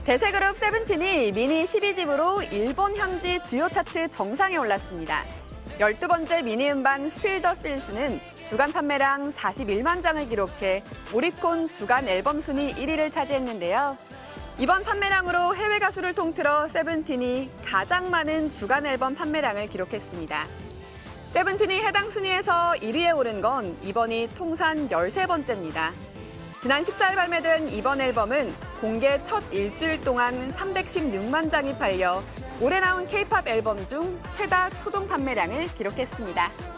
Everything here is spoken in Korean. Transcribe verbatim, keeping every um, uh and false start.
대세그룹 세븐틴이 미니 십이 집으로 일본 향지 주요 차트 정상에 올랐습니다. 열두 번째 미니 음반 스필 더 필스는 주간 판매량 사십일만 장을 기록해 오리콘 주간 앨범 순위 일 위를 차지했는데요. 이번 판매량으로 해외 가수를 통틀어 세븐틴이 가장 많은 주간 앨범 판매량을 기록했습니다. 세븐틴이 해당 순위에서 일 위에 오른 건 이번이 통산 열세 번째입니다. 지난 십사 일 발매된 이번 앨범은 공개 첫 일주일 동안 삼백십육만 장이 팔려 올해 나온 케이팝 앨범 중 최다 초동 판매량을 기록했습니다.